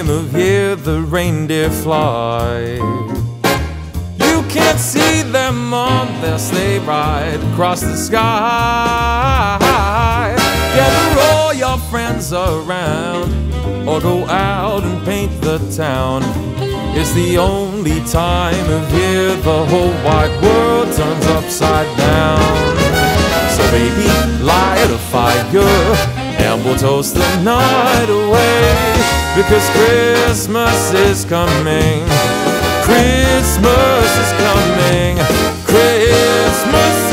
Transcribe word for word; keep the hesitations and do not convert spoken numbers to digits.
time of year the reindeer fly. You can't see them on their sleigh ride across the sky. Gather all your friends around, or go out and paint the town. It's the only time of year the whole wide world turns upside down. So baby, light a fire and we'll toast the night away, because Christmas is coming. Christmas is coming. Christmas